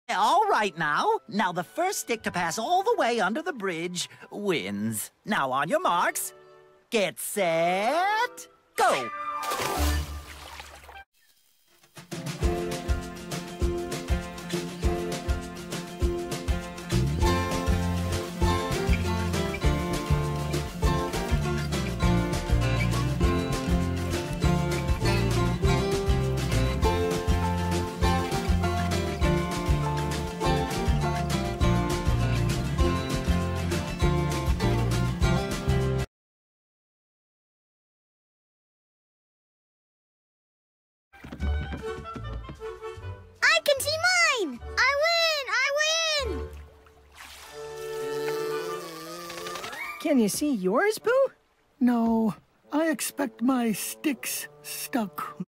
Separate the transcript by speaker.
Speaker 1: All right now. Now the first stick to pass all the way under the bridge wins. Now on your marks, get set, go!
Speaker 2: I can see mine! I win!
Speaker 3: Can you see yours, Pooh?
Speaker 4: No, I expect my sticks stuck.